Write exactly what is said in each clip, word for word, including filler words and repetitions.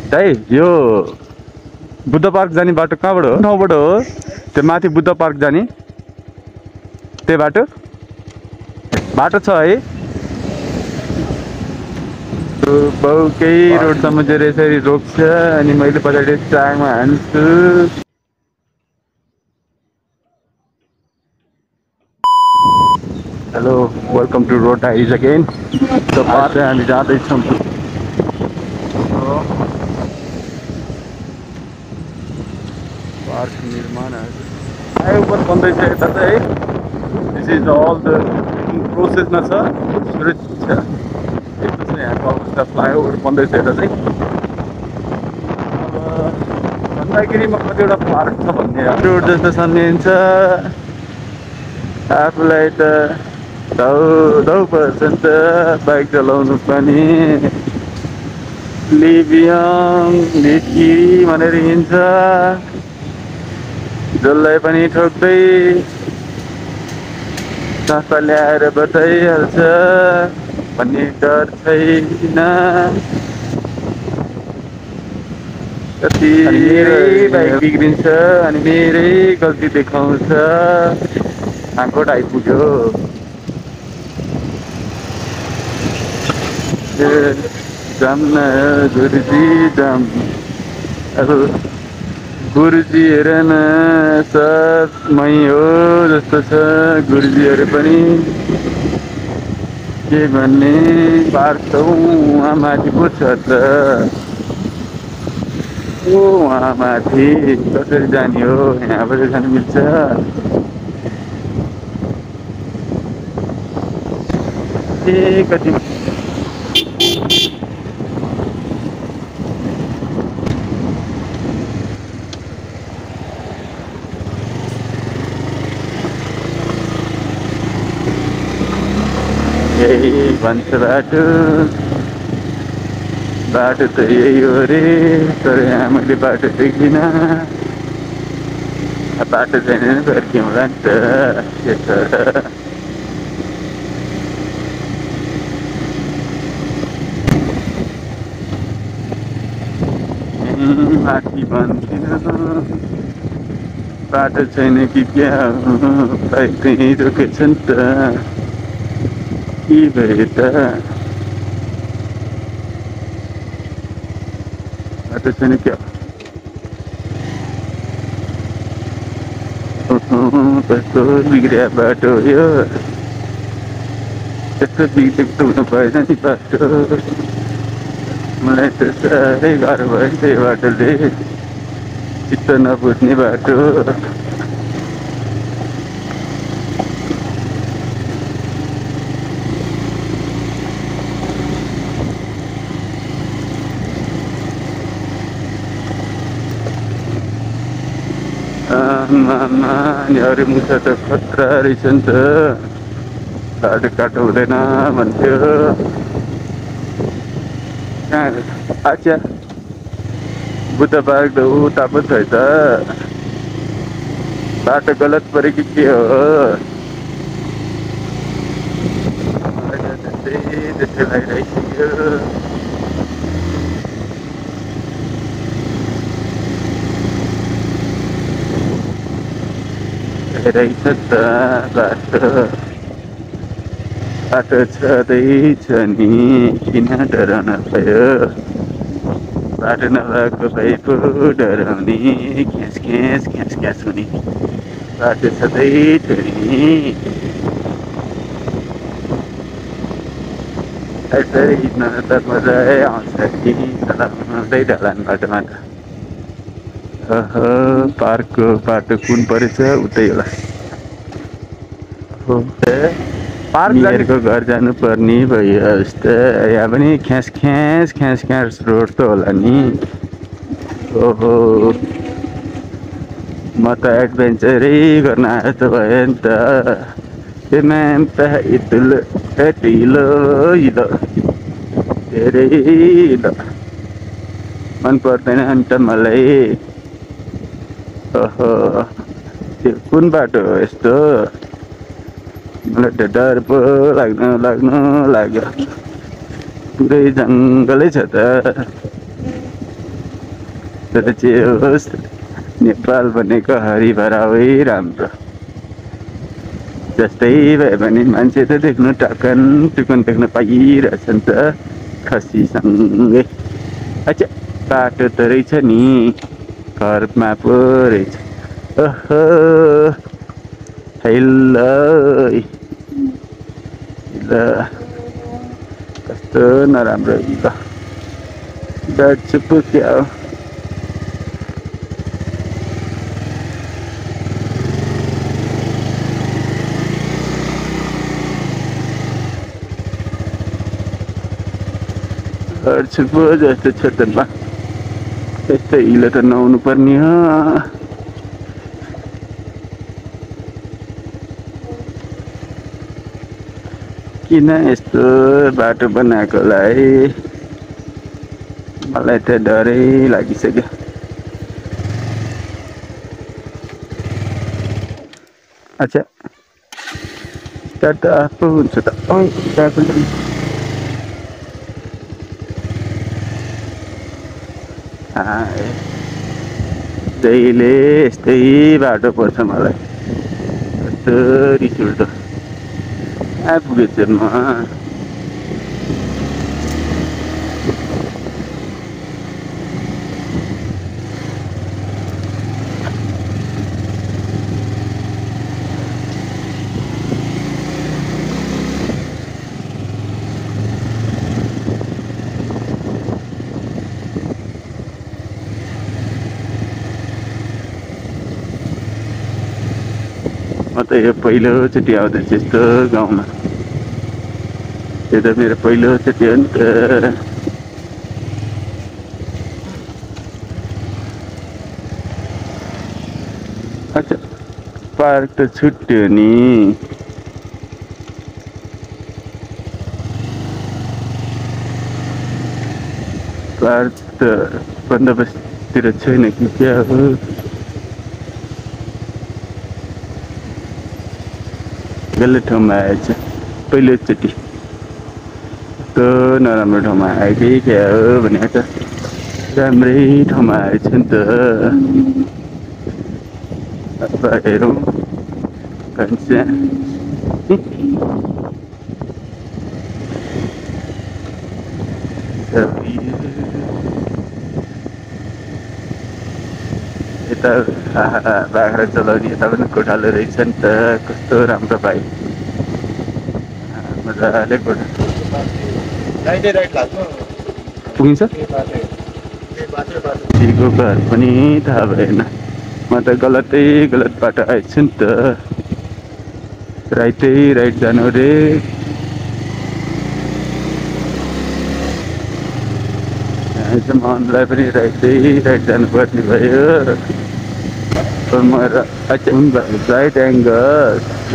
दाइ यो बुद्ध पार्क जाने बाटो कहाँबाट हो? ठाउँबाट हो त्यो माथि बुद्ध पार्क जाने त्यही बाटो बाटो छ है? बाउ केही रोडसम्म चाहिँ यसरी रोक्छ अनि मैले पछाडि चाङमा हान्छु। Hello welcome to road highs again. आज चाहिँ हामी जाँदैछौँ पार्क निर्माण फ्लाइओभर बन्दैछ यता चाहिँ है। दिस इज अल द प्रोसेसमा छ सुरक्षा। यस्तो चाहिँ यहाँको अवस्था फ्लाइओभर बन्दैछ यता चाहिँ। अब खण्डगिरीमा कतिवटा पार्क छ भन्ने रोड जस्तो सम्झिन्छ आफूलाई त धौ धौ पर्छ नि त बाइक चलाउनु पनि। लिबियम भिटकिरी भनेर हिँड्छ जसलाई पनि ठोक्दै संस्था ल्याएर बताइहाल्छ भन्ने डर छैन। कति बाइक बिग्रिन्छ अनि मेरै गल्ती देखाउँछ। थाङ्कोट आइपुग्यो। जाम न गुरुजी जाम। अब गुरुजी हेर न सब मै हो जस्तो छ। गुरुजीहरू पनि के भन्ने पार्क त उहाँ माथि पो छ त। ओ उहाँ माथि कसरी जाने हो? यहाँबाट जानु मिल्छ? ए कति यही भन्छ बाटो बाटो त यही हो रे तर यहाँ मैले बाटो देखिनँ। बाटो छैन फर्क्यौँला नि त के छ। माथि भन्थिन बाटो छैन कि क्या हो? बाइक त्यहीँ रोकेछ नि त के भयो त? बाटो छैन क्या? कस्तो बिग्रिया बाटो यो। यस्तो बिग्रेको हुनु भएन नि बाटो। मलाई त साह्रै गाह्रो भयो त्यही बाटोले। चित्त नबुझ्ने बाटो। आमा नि अरू मुसा त खतरा रहेछ नि त। बाटो काटो हुँदैन भन्थ्यो। कहाँ अच्छा बुद्ध पार्क त उता पो छ त। बाटो गलत पऱ्यो कि के हो? मलाई त त्यस्तै त्यस्तै लागिरहेको रहेछ त बाटो। बाटो छँदैछ नि किन डराउन भयो? बाटो नभएको भए पो डराउने ख्यास ख्यास ख्यास ख्यास हुने। बाटो छँदैछ नि यसरी हिँड्न त मजै आउँछ नि चलाउँदै ढलान बाटोमा त। ओहो पार्कको बाटो कुन परेछ उतै होला। हो मेयरको घर जानुपर्ने भयो जस्तो। यहाँ पनि ख्यास ख्यास ख्यास ख्यास रोड त होला नि। ओहो म त एडभेन्चरै गर्न आएको त भयो नि त। ए म्याम त इतुलो ढिलो हिलो धेरै हिलो मन पर्दैन नि त मलाई। ओहो त्यो कुन बाटो हो यस्तो? मलाई त डर पो लाग्नु लाग्नु लाग्यो। पुरै जङ्गलै छ त। तर जे होस् नेपाल भनेको हरिभरावै राम्रो। जस्तै भए पनि मान्छे त देख्नु टकन टुकन देख्न पाइरहेछ नि त खसीसँगै। अच्छा बाटो त रहेछ नि घरमा पो रहेछ। ओहो हेलो ल कस्तो नराम्रो ल डट्छु पो क्या हो। डट्छु पो जस्तो छ त ल यस्तो हिलो त नहुनु पर्ने हो। किन यस्तो बाटो बनाएकोलाई मलाई त डरै लागिसक्यो। अच्छा स्टार्ट त आफै हुन्छ त जहिले यस्तै बाटो पर्छ मलाई कस्तो रिस उठ्दो। आइपुगेछु म। म त यो पहिलोचोटि आउँदैछु यस्तो गाउँमा। यो त मेरो पहिलोचोटि हो नि त। अच्छा पार्क त छुट्यो नि। पार्क त बन्दोबस्ततिर छैन कि क्या हो। गलत ठाउँमा आएछ पहिलोचोटि। कस्तो नराम्रो ठाउँमा आयो कि क्या हो भने त राम्रै ठाउँमा आएछ नि त। अब हेरौँ कन्स्या यता बाख्रा चलाउने यता पनि गोठालो रहेछ नि त कस्तो राम्रो भाइ मजाले गोठा पुगिन्छ। ठिको घर पनि थाहा भएन म त गलतै गलत बाटो आएछु नि त। राइटै राइट जानु रे। मनलाई पनि राइटै राइट जानुपर्ने भयो। म राइट एङ्गल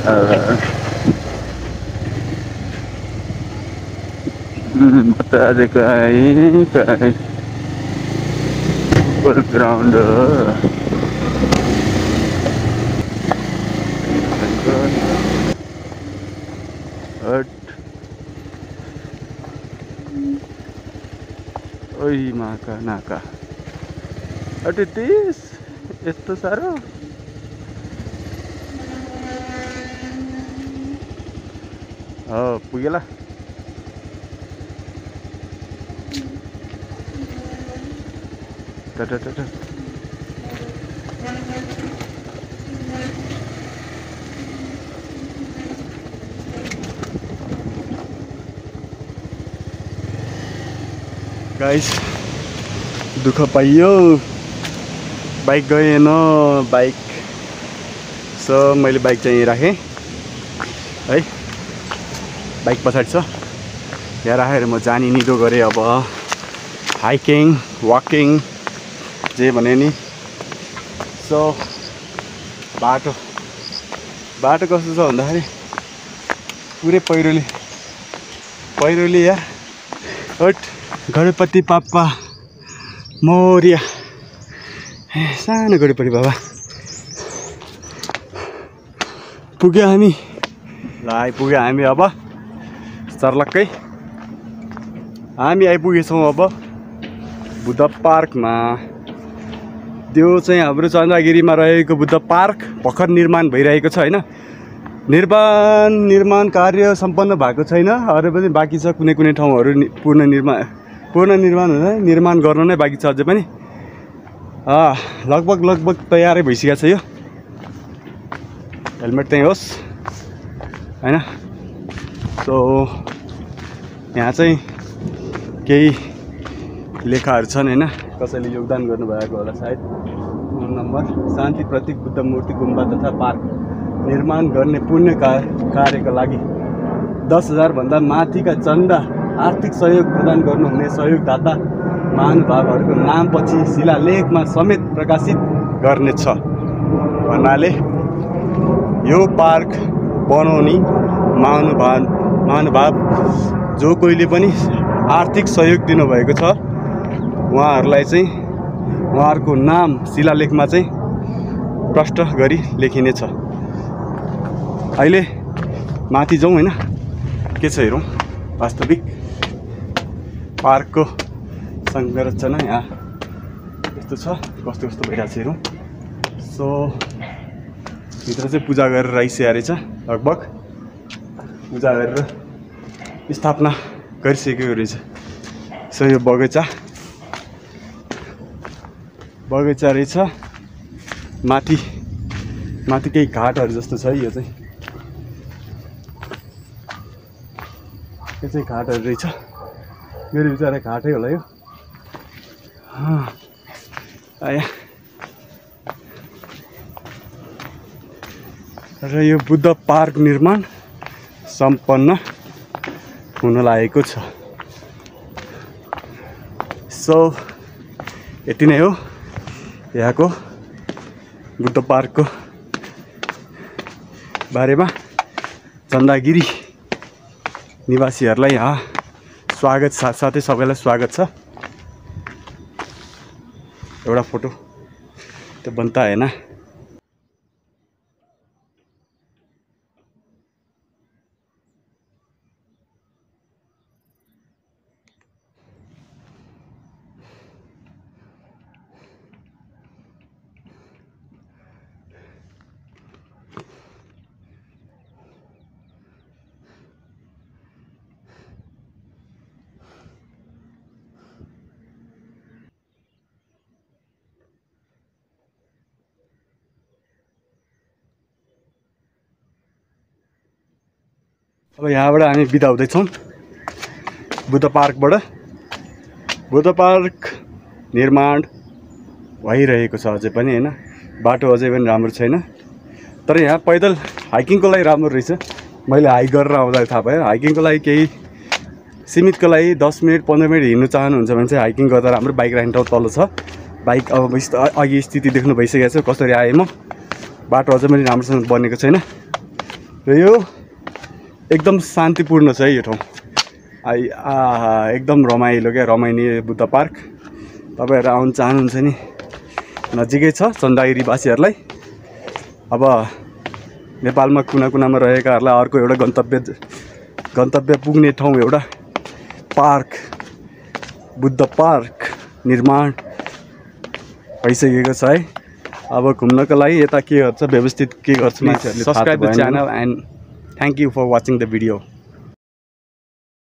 म त आज कहीँ कहीँ फुल ग्राउन्ड हो। ओइ माका नाका अटे तिस यस्तो साह्रो। हो पुगेला। टा टा टा टा। गाइस दुःख पाइयो बाइक गएन बाइक। सो मैले बाइक चाहिँ राखेँ है बाइक पछाडि छ यहाँ राखेर म जाने निदो गरेँ। अब हाइकिङ वाकिङ जे भने नि। सो बाटो बाटो कस्तो छ भन्दाखेरि पुरै पहिरोले पहिरोले यार हट गणपति पापा मोरिया सानो गणपति बाबा पुग्यो हामी ल आइपुग्यो हामी। अब सर्लक्कै हामी आइपुगेछौँ अब बुद्ध पार्कमा। त्यो चाहिँ हाम्रो चन्द्रगिरीमा रहेको बुद्ध पार्क भर्खर निर्माण भइरहेको छ हैन। निर्माण निर्माण कार्य सम्पन्न भएको छैन, अरू पनि बाँकी छ। कुनै कुनै ठाउँहरू पूर्ण निर्माण पूर्ण निर्माण हुँदैन, निर्माण गर्न नै बाँकी छ अझै पनि। लगभग लगभग तयारै भइसकेको छ यो। हेलमेट चाहिँ होस् हैन। सो यहाँ चाहिँ केही लेखाहरू छन् हैन, कसैले योगदान गर्नुभएको होला सायद। फोन नम्बर, शान्ति प्रतीक बुद्ध मूर्ति गुम्बा तथा पार्क निर्माण गर्ने पुण्य कार्यका लागि दस हजार भन्दा माथिका चन्दा आर्थिक सहयोग प्रदान गर्नुहुने सहयोगदाता महानुभावहरूको नाम पछि शिलालेखमा समेत प्रकाशित गर्नेछ भन्नाले यो पार्क बनाउने महानुभाव महानुभाव जो कोहीले पनि आर्थिक सहयोग दिनुभएको छ उहाँहरूलाई चाहिँ उहाँहरूको नाम शिलालेखमा चाहिँ प्रष्ट गरी लेखिनेछ। अहिले माथि जाउँ हैन, के छ हेरौँ वास्तविक पार्कको संरचना यहाँ यस्तो छ, कस्तो कस्तो भइरहेको छ हेरौँ। सो भित्र चाहिँ पूजा गरेर आइसकेको रहेछ, लगभग पूजा गरेर स्थापना गरिसकेको रहेछ। सो यो बगैँचा बगैँचा रहेछ, माथि माथि केही घाटहरू जस्तो छ यो चाहिँ, यो चाहिँ घाटहरू रहेछ। मेरो विचार घाटै होला यो। आया र यो बुद्ध पार्क निर्माण सम्पन्न हुन लागेको छ। सो यति नै हो यहाँको बुद्ध पार्कको बारेमा। चन्दागिरी निवासीहरूलाई यहाँ स्वागत, साथसाथै सबैलाई स्वागत छ। एउटा फोटो त बनता हैन। अब यहाँबाट हामी बिदा हुँदैछौँ बुद्ध पार्कबाट। बुद्ध पार्क निर्माण भइरहेको छ अझै पनि हैन, बाटो अझै पनि राम्रो छैन। तर यहाँ पैदल हाइकिङको लागि राम्रो रहेछ। मैले हाइक गरेर आउँदा थाहा भयो, हाइकिङको लागि केही सीमितको लागि दस मिनट पन्ध्र मिनट हिँड्नु चाहनुहुन्छ भने चाहिँ हाइकिङ गर्दा राम्रो। बाइक राख्ने ठाउँ तल छ। बाइक अब अघि स्थिति देख्नु भइसकेको छ कसरी आएँ म। बाटो अझै पनि राम्रोसँग बनेको छैन र यो एकदम शान्तिपूर्ण छ है यो ठाउँ। आई आहा एकदम रमाइलो क्या, रमाइने बुद्ध पार्क। तपाईँहरू आउनु चाहनुहुन्छ नि नजिकै छ चन्दागिरीवासीहरूलाई। अब नेपालमा कुना कुनामा रहेकाहरूलाई अर्को एउटा गन्तव्य गन्तव्य पुग्ने ठाउँ एउटा पार्क बुद्ध पार्क निर्माण भइसकेको छ है। अब घुम्नको लागि यता के गर्छ व्यवस्थित के गर्छ मान्छेहरूले। Subscribe the channel and thank you for watching the video.